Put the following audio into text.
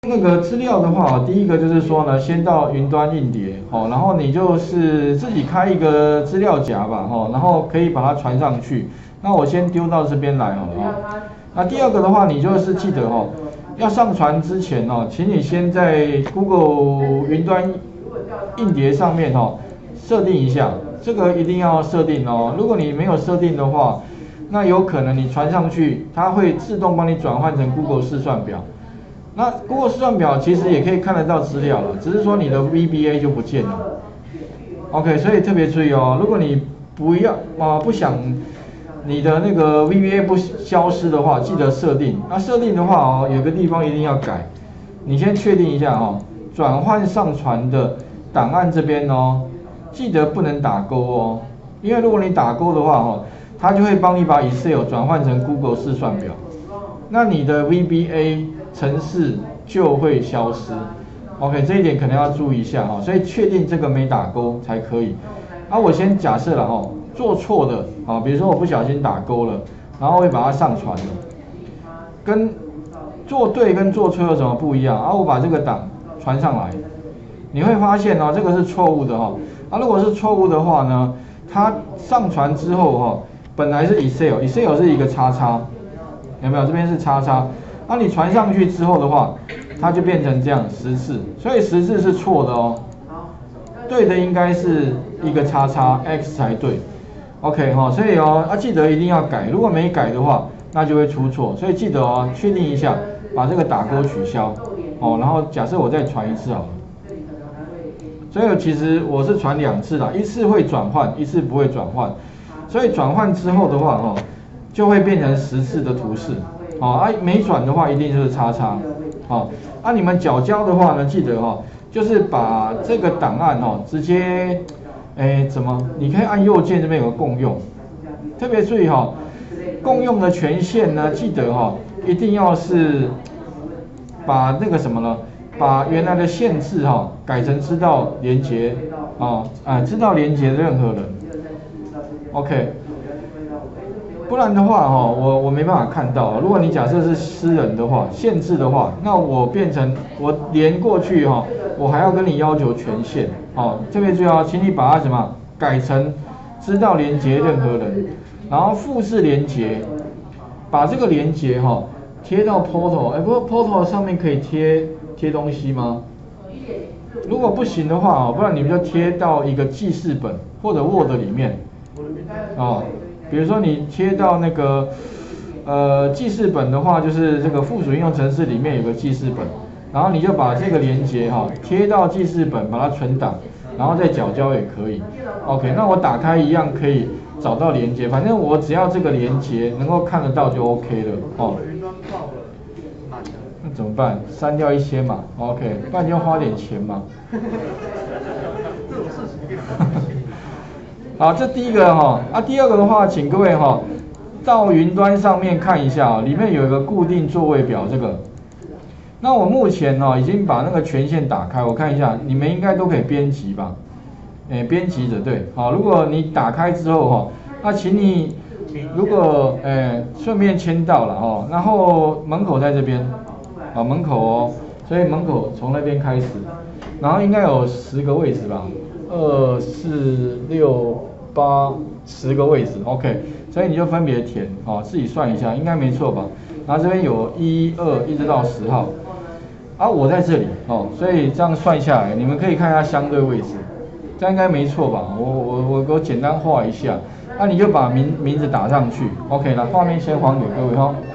那个资料的话，第一个就是说呢，先到云端硬碟，然后你就是自己开一个资料夹吧，然后可以把它传上去。那我先丢到这边来好了。那第二个的话，你就是记得要上传之前请你先在 Google 云端硬碟上面设定一下，这个一定要设定哦。如果你没有设定的话，那有可能你传上去，它会自动帮你转换成 Google 试算表。那 Google 试算表其实也可以看得到资料了，只是说你的 VBA 就不见了。OK， 所以特别注意哦，如果你不想你的那个 VBA 不消失的话，记得设定。那设定的话有个地方一定要改，你先确定一下转换上传的档案这边记得不能打勾哦，因为如果你打勾的话它就会帮你把 Excel 转换成 Google 试算表，那你的 VBA 程式就会消失。OK， 这一点可能要注意一下所以确定这个没打勾才可以。我先假设了做错的比如说我不小心打勾了，然后会把它上传了，跟做对跟做错有什么不一样我把这个档传上来，你会发现这个是错误的如果是错误的话呢，它上传之后本来是 Excel 是一个叉叉，有没有？这边是叉叉，那你传上去之后的话，它就变成这样14，所以14是错的对的应该是一个叉叉 X 才对。OK 所以记得一定要改，如果没改的话，那就会出错，所以记得确定一下，把这个打勾取消然后假设我再传一次好了。所以其实我是传2次啦，一次会转换，一次不会转换。所以转换之后的话就会变成14的图示没转的话一定就是叉叉你们缴交的话呢，记得就是把这个档案直接你可以按右键这边有个共用，特别注意共用的权限呢，记得一定要是把那个什么呢？把原来的限制改成知道连结知道连结任何人 ，OK， 不然的话我没办法看到。如果你假设是私人的话，限制的话，那我变成我连过去我还要跟你要求权限特别注意请你把它什么改成知道连结任何人，然后复制连结，把这个连结贴到 Portal， 不过 Portal 上面可以贴东西吗？如果不行的话不然你们就贴到一个记事本或者 Word 里面比如说你贴到那个记事本的话，就是这个附属应用程式里面有个记事本，然后你就把这个连结贴到记事本，把它存档，然后再缴交也可以。OK， 那我打开一样可以找到连结，反正我只要这个连结能够看得到就 OK 了那怎么办？删掉一些嘛 ，OK， 不然就花点钱嘛。好，这第一个第二个的话，请各位到云端上面看一下里面有一个固定座位表这个。那我目前已经把那个权限打开，我看一下，你们应该都可以编辑吧？编辑的对，如果你打开之后那请你如果顺便签到了然后门口在这边门口所以门口从那边开始，然后应该有10个位置吧，2、4、6、8、10个位置 ，OK， 所以你就分别填自己算一下，应该没错吧？然后这边有1、2一直到10号，我在这里所以这样算下来，你们可以看一下相对位置，这样应该没错吧？我简单画一下，那你就把名字打上去 ，OK， 来画面先还给各位